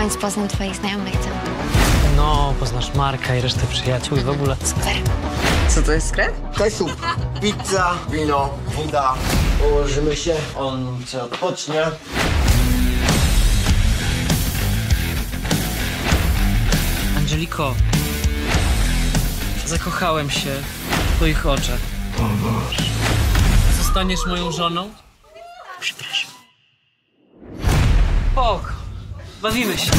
końcu poznam twoich znajomych, co? No, poznasz Marka i resztę przyjaciół i w ogóle. Super. Co to jest sklep? Ketchup, pizza, wino, woda. Położymy się, on się odpocznie. Angeliko, zakochałem się w twoich oczach. O Boże. Zostaniesz moją żoną? Przepraszam. Spoko, bawimy się.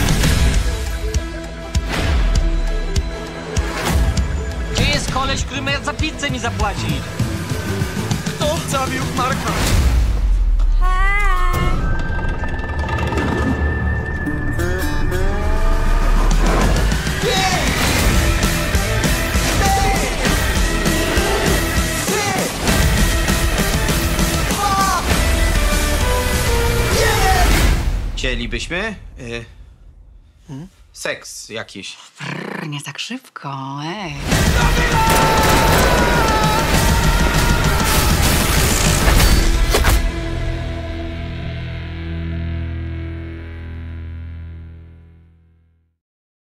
Gdzie jest koleś, który za pizzę mi zapłaci? Kto zabił Marka? Chcielibyśmy seks jakiś. Nie tak szybko, ej.